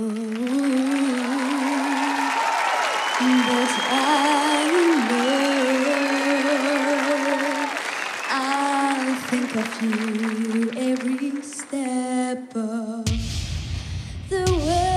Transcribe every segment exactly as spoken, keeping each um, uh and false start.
but I know I think of you every step of the way.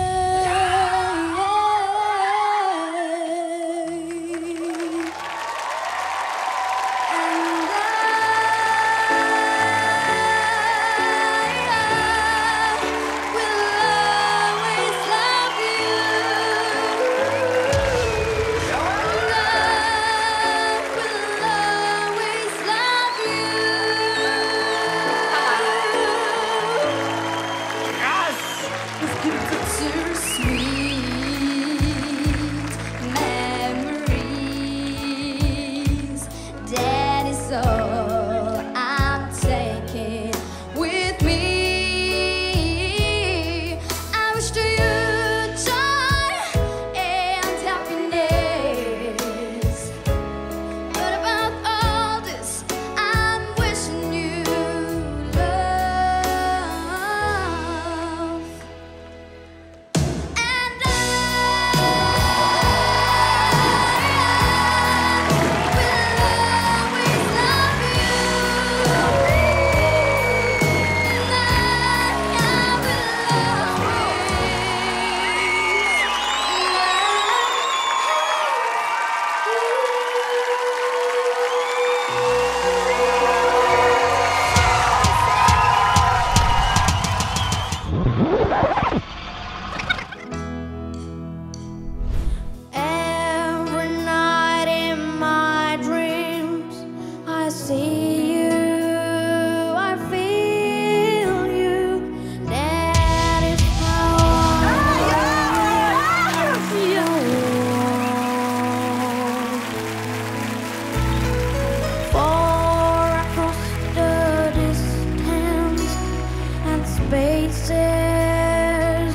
Spaces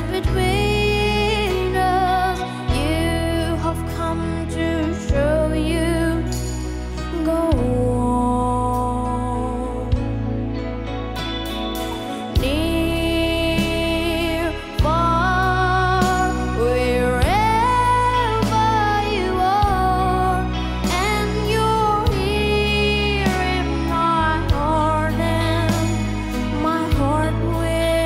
between us, you have come to show you. Go on. Near, far, wherever you are, and you're here in my heart, and my heart will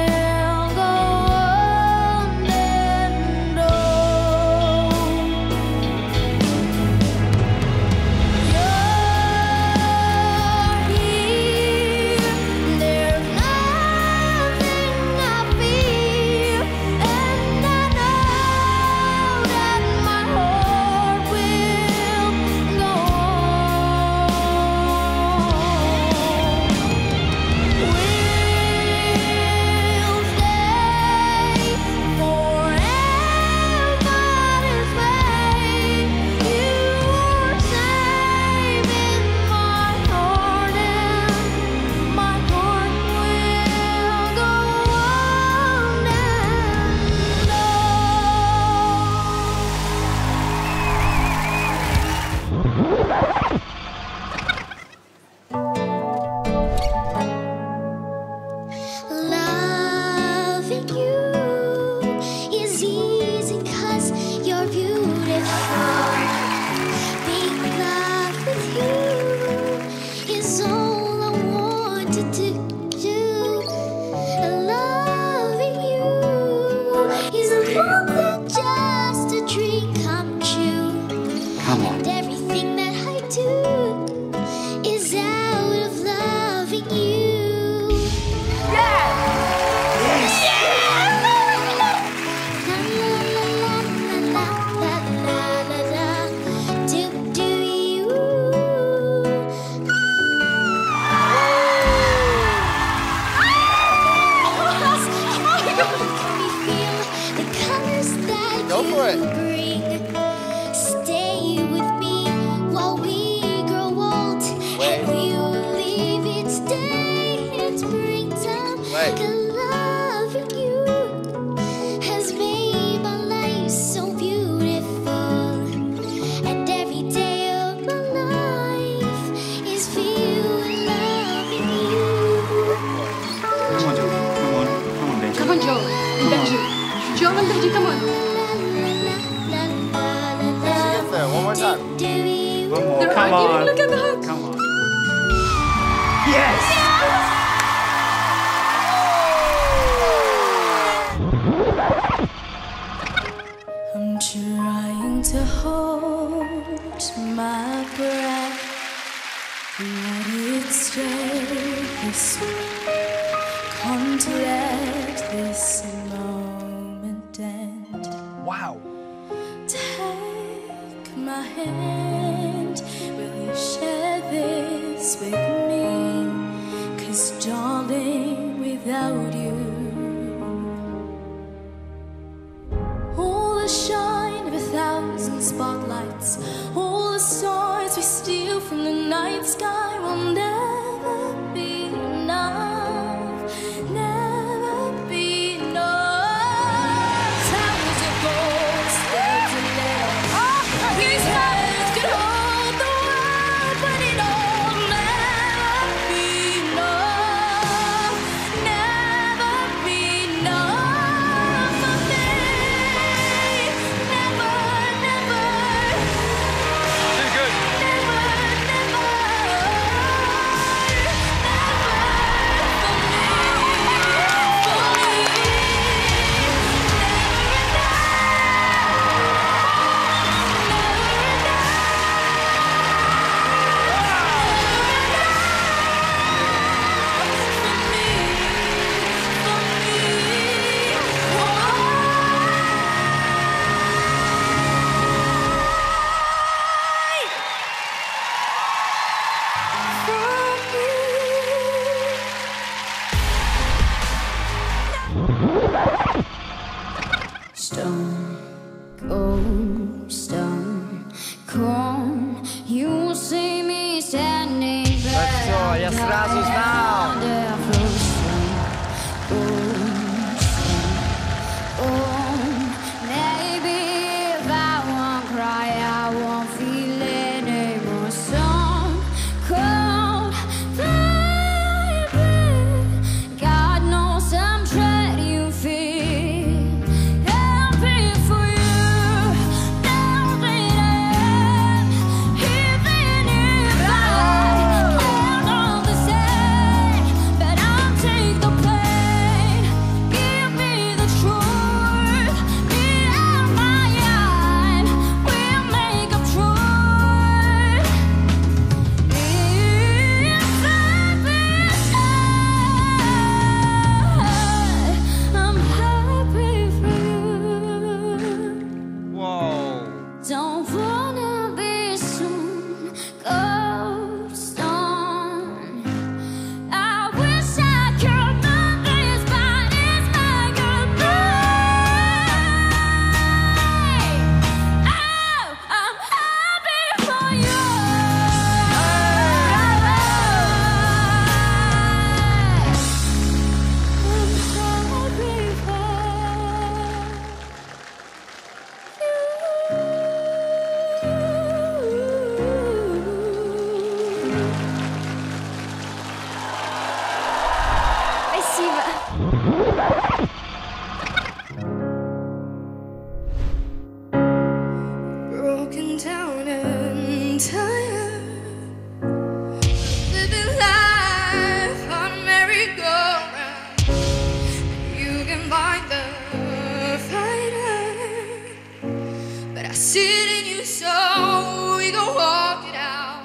Come on. And everything that I do is out of loving you. Yeah! Yes! La la la la la la la. Do do you? Can we feel the colors that Go you for it. bring? Stay with me while we grow old. Wait. And we'll leave each day in springtime. Wait. And loving you has made my life so beautiful. And every day of my life is filled with loving you. Come on, Joe. Come on. Come on, baby. Come on, Joe. You better. Joe. Come on, Deji, come on. Sing it there, one more time. One more. They're Come arguing. on. Look at that. Come on. Yes! I'm trying to hold my breath, let it stay this way. Can't let this moment end. Wow. Take my hand, will you share this with me? 'Cause darling, without you, all the shine of a thousand spotlights, all the stars we steal from the night sky will never be enough, never be enough. Towers of gold, steps of lead. These hands could hold the world, but it'll never be enough, never be enough for me. Never, never, You're good. never, never, Stone, cold stone, cold. You will see me standing Let's go, я сразу знал. Maybe if I won't cry, I won't feel anymore. Stone, cold, baby. God knows I'm trying you feel. Happy for you, now that I'm, even if I can't understand, but I'll take the pain. Give me the truth, me and my eye, we'll make up truth. If I've been I'm happy for you. Whoa. Don't wanna be soon ghost on. I wish I could move this, but it's my goodbye. Oh, I'm happy for you. I'm happy for Спасибо. Broken down and tired, living life on a merry-go-round. You can find the fighter, but I see it in you, so we gon' walk it out.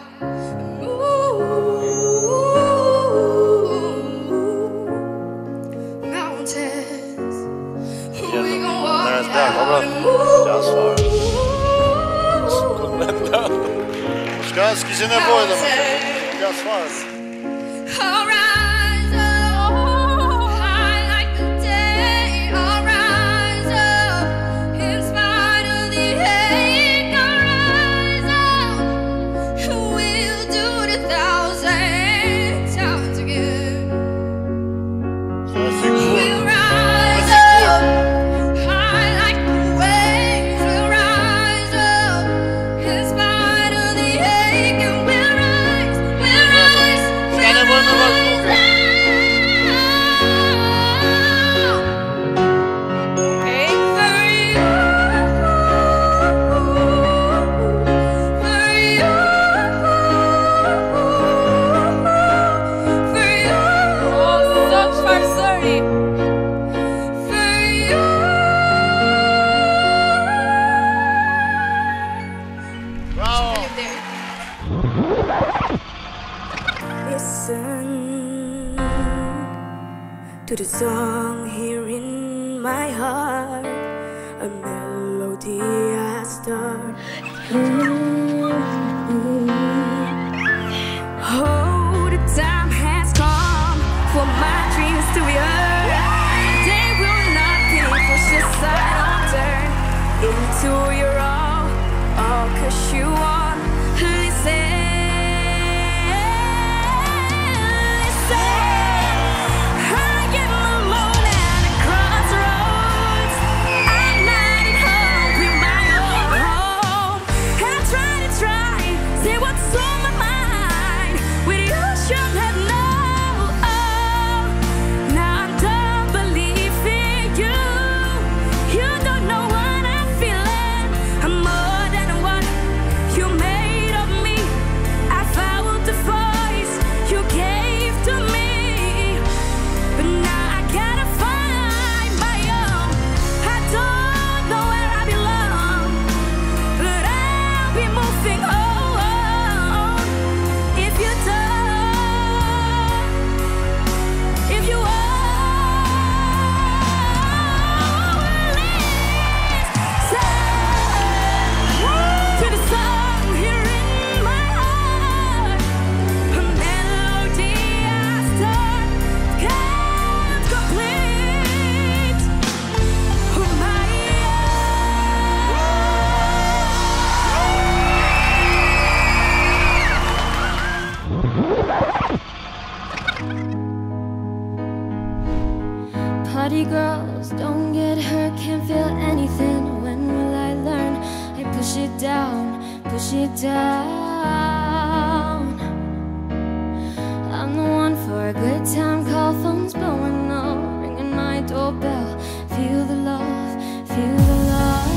Ooh, mountains, we gon' walk There's it that. out. Just far. Сказки Зенобойда. Just far. I'll rise up, high like the day. I'll rise up, in spite of the hate. I'll rise up, we'll do it a thousand times again. We'll rise up, high like the waves. We'll rise up, in spite of the hate. And we'll rise, we'll rise, we'll rise. push it down. I'm the one for a good time call, phone's blowing up, ringing my doorbell. Feel the love, feel the love.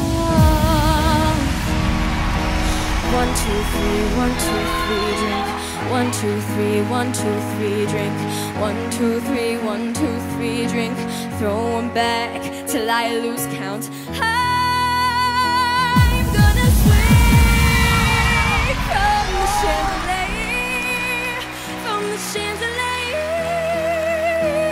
One, two, three, one, two, three, drink. One, two, three, one, two, three, drink. One, two, three, one, two, three, drink. Throw 'em back till I lose count. I'm gonna swing from the chandelier, from the chandelier.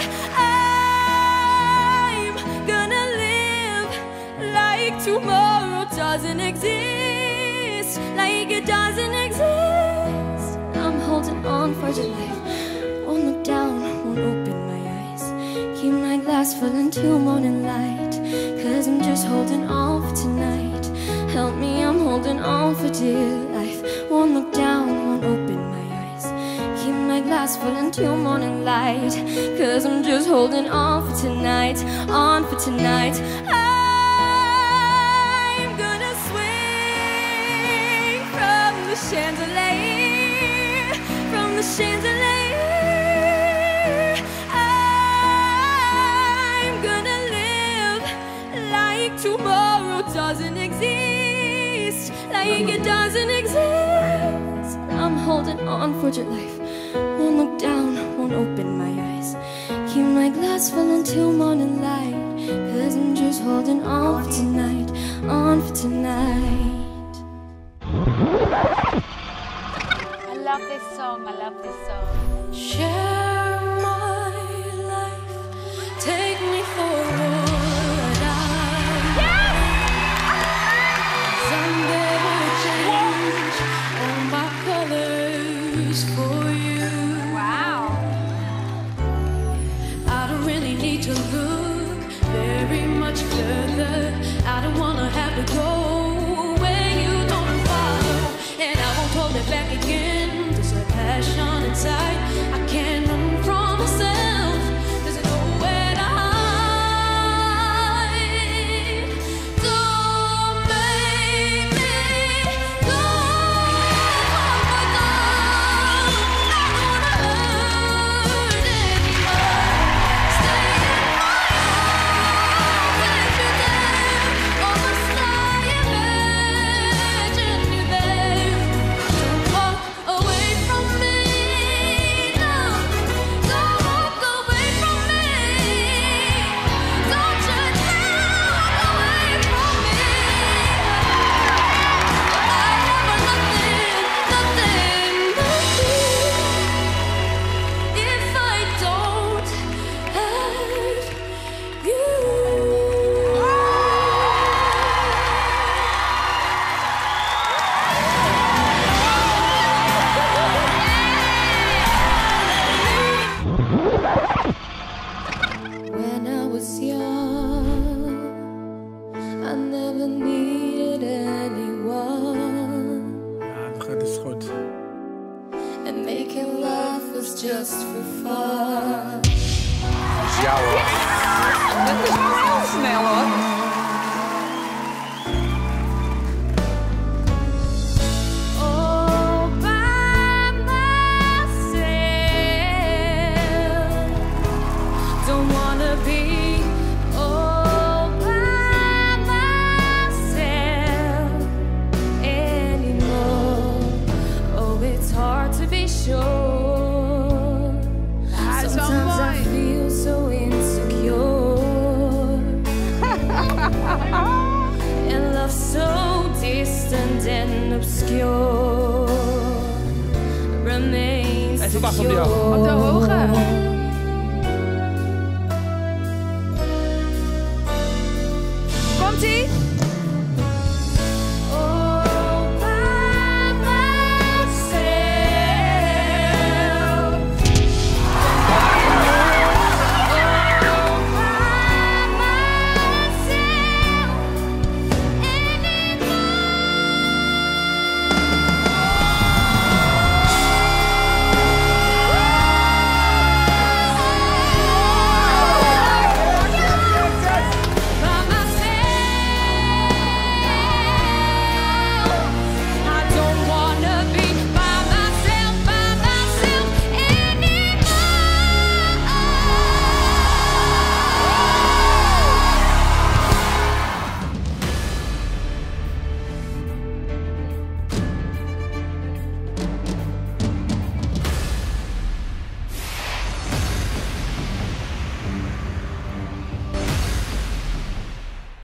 I'm gonna live like tomorrow doesn't exist, like it doesn't exist. I'm holding on for dear life. Won't look down, won't open my eyes. Keep my glass full until morning light, 'cause I'm just holding on for tonight. Help me, I'm holding on for dear life. Won't look down, won't open my eyes. Keep my glass full until morning light, 'cause I'm just holding on for tonight, on for tonight. I'm gonna swing from the chandelier, from the chandelier. I'm gonna live like tomorrow doesn't exist, like it doesn't exist. I'm holding on for dear life. Won't look down, won't open my eyes. Keep my glass full until morning light, 'cause I'm just holding on for tonight, on for tonight. I love this song. I love this song. Share my life, take me for what I am. Someday will change all my colors for you. Wow. I don't really need to look very much further. I don't wanna have to go where you don't follow, and I won't hold it back again. There's a passion inside, I can't run from myself. There's nowhere to hide. Don't make me go. I don't wanna hurt anymore. Stay in my arms, take you there. Almost like imagine you there. Don't walk away from me, no. Don't walk away from me. Don't you dare walk away from me. I never nothing, nothing but you if I don't have you. When I was young, I never needed anyone, Ja, het gaat dus goed. and making love was just for fun. Dat is jou hoor. Dat is wel heel snel hoor. All by myself, don't wanna be all by myself anymore. Oh, it's hard to be sure. is wel Sometimes I mooi. feel so insecure. And love so distant and obscure remains Even wachten op jou. secure. Op de hoge.